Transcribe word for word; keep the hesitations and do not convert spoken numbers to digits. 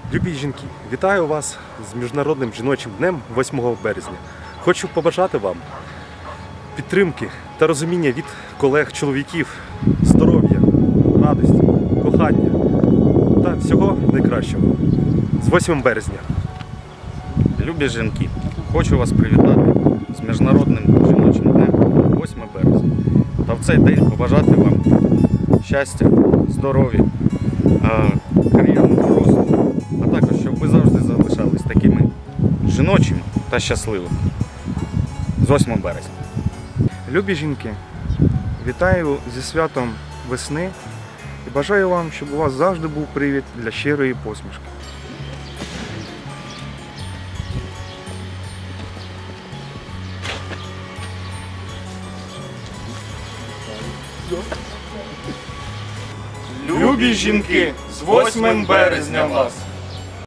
Любі жінки, вітаю вас з Міжнародним жіночим днем восьмого березня. Хочу побажати вам підтримки та розуміння від колег-чоловіків, здоров'я, радості, кохання та всього найкращого. З восьмим березня. Любі жінки, хочу вас привітати з Міжнародним жіночим днем восьмого березня. Та в цей день побажати вам щастя, здоров'я, кар'єрного росту, а також, щоб ви завжди залишались такими жіночими та щасливими. З восьмого березня. Любі жінки, вітаю зі святом весни і бажаю вам, щоб у вас завжди був привід для щирої посмішки. Любі жінки, з восьмим березня вас!